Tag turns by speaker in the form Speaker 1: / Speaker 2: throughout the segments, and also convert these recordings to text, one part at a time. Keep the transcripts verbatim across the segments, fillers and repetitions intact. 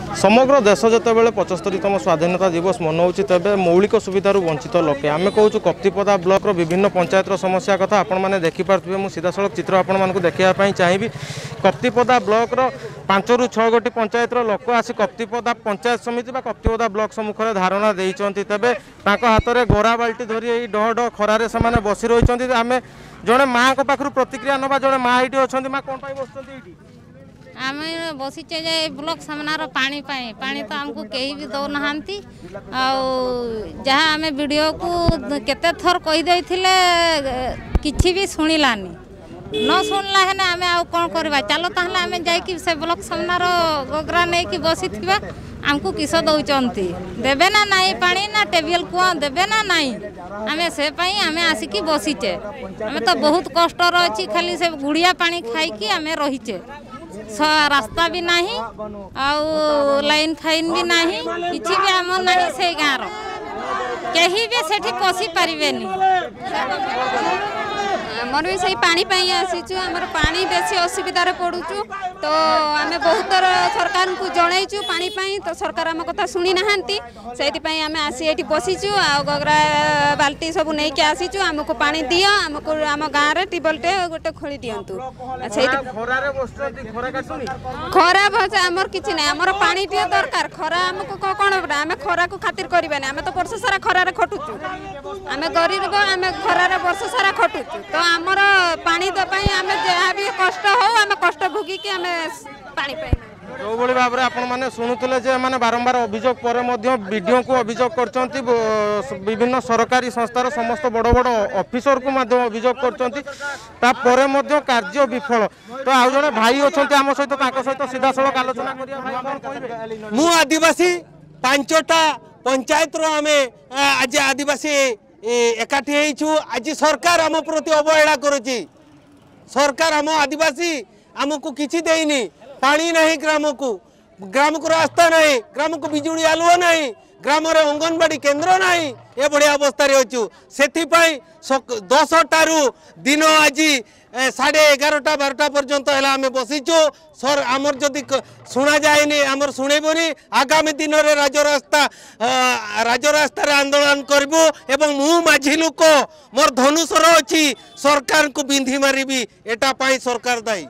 Speaker 1: समग्र देश जितेबाला पचस्तरीतम स्वाधीनता दिवस मनाऊँच तेज मौलिक सुविधार वंचित लोके आम कहूँ कप्तिपदा ब्लॉक विभिन्न पंचायतर समस्या कथा आपण मैंने देखिपे मुझे सीधासल चित्र आपण देखा चाहिए। कप्तिपदा ब्लॉक पांच रु छः गोटी पंचायतर लोक आसी कप्तिपदा पंचायत समिति बा कप्तिपदा ब्लॉक सम्मुखें धारणा देते तेज हाथ में गोरा बाल्टी धरी डह डह खरार से बसी रही आम जड़े माँ को पाखु प्रतिक्रिया नवा जड़े माँ ये अच्छा माँ कौन बस
Speaker 2: आम बसीचे जे ब्लॉक सामनार पानी पाए पानी तो आमको कहीं भी दौना जहाँ आम वीडियो को केते थर कहीदे किसी भी शुणिलानी न शुणला है आम आउ कौन करवा चलो ताहले आम जाकि से ब्लॉक सामनार गगरा नहीं कि बसी थी आमको किस दौरान देवे ना नाई पानी ना टेबिल कुआ देवे ना नाई आम से आम आसिकी बसीचे आम तो बहुत कष्ट अच्छी खाली से गुड़िया पानी खाई आम रहीचे रास्ता भी नहीं आउ लाइन फाइन भी नहीं किसी भी आम नहीं से गाँव कहीं भी सेठी पशि पारे
Speaker 3: आमर भी सही पानी पाई आसीचु आमर पानी बेसी असुविधार पड़ुचु तो आम बहुत सरकार को जनईचु पानी पाई तो सरकार आम कथा शुणी नहांती से आम आसी ये बसीचु आ गगरा बाल्टी सब नहीं कि आसीचु आमको पानी दियो आमको आम गाँव में टिबलटे गोटे खोली दिंतु खरा भजा आमर किसी ना आमर पानी टे दरकार खरा आमको कौन आम खरा को खातिर करवानी आम तो वर्ष सारा खरार खटुचु आम गरीब आम खरार वर्ष सारा खटुचु तो आमर पानी दपाई आम जहाँ भी कष्ट हो आम कष्ट भोगिकी आम पानी पाई
Speaker 1: जो भाई भाव में आपण मैंने शुणुले जे मैंने बारंबार अभियोग पर वीडियो को अभियोग कर विभिन्न सरकारी संस्थार समस्त बड़ बड़ ऑफिसर को अभियोग कर कार्य विफल तो आउ जड़े भाई अच्छा आम सहित सहित सीधा सड़क आलोचना
Speaker 4: मु आदिवासी पांचटा पंचायत आम आज आदिवासी एकाठी होइछु आज सरकार आम प्रति अवहेला करुची सरकार आम आदिवासी आमको किसी देनी पानी नहीं ग्राम को ग्राम को रास्ता नहीं ग्राम को बिजुली आलुओ नहीं ग्राम रे अंगनवाड़ी केन्द्र नहीं ये बढ़िया अवस्था अच्छु से दस टारू दिन आज साढ़े एगारटा बारटा पर्यंत है आम बसीचु सर आमर जदि शुणा जाए आमर शुणेबनी आगामी दिन में राजरास्ता राजरास्तार आंदोलन करूँ एवं मु माझी लोक मोर धनुषर अच्छी सरकार को बिंधी मारिबी एटा पाई सरकार दायी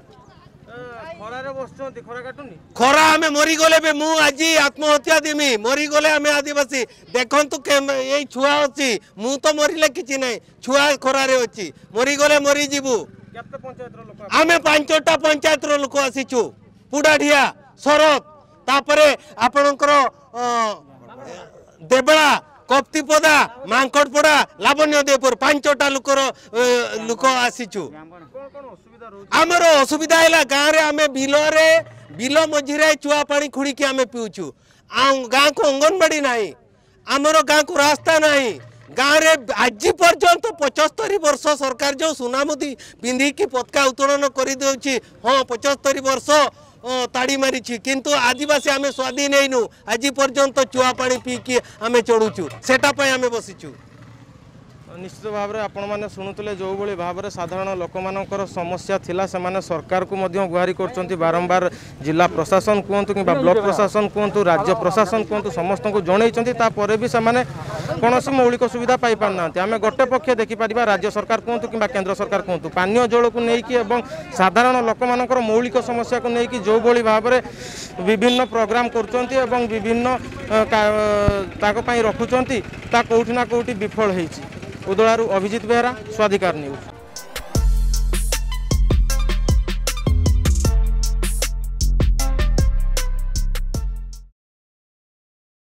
Speaker 4: खरा आम मरीगले भी मु आज आत्महत्या देमी मरीगले आम आदिवासी देखु ये छुआ अच्छी मु तो मरले कि ना छुआ खरारे अच्छी मरीगले मरीजु आम पांचटा पंचायत लोक आसीचु पुडाढ़िया शरत तापर आपणकर देवला कप्तिपदा मांकड़पड़ा लावण्य देवपुर पांचटा लोकर लोक आसीचु आमर असुविधा है गाँव में आम बिल बिल मझीरे चुआ पानी खुड़ी आम पीऊचु गाँ को अंगनवाड़ी नहीं आमर गाँ को रास्ता नहीं गाँव में आज पर्यंत पचस्तरी वर्ष सरकार जो सुनामुदी पिंधिकी पताका उत्तोलन कर हाँ पचस्तरी वर्ष ताड़ी मारी किंतु आदिवासी आम स्वाधीन नहींनु आज पर्यंत चुआ पानी पीकी आम चढ़ुचु सेटा आम बसीचु
Speaker 1: निश्चित भाव में आपण मैंने शुणुले जो भाई भाव में साधारण लोक मानकर समस्या थिला से माने सरकार को गुहारी कर बारंबार जिला प्रशासन कहतु कि ब्लॉक प्रशासन कहतु राज्य प्रशासन कहतु समस्त को जनई भी से कौन मौलिक सुविधा पाई पारना आम गोटे पक्ष देखिपर राज्य सरकार कहतु कि केंद्र सरकार कहतु पानीय जल को लेकिन साधारण लोक मानकर मौलिक समस्या को लेकिन जो भाई भाव में विभिन्न प्रोग्राम कर विभिन्न रखुंट कौटिना कौटि विफल होती उदलारू अभिजित बेहरा स्वाधिकार न्यूज।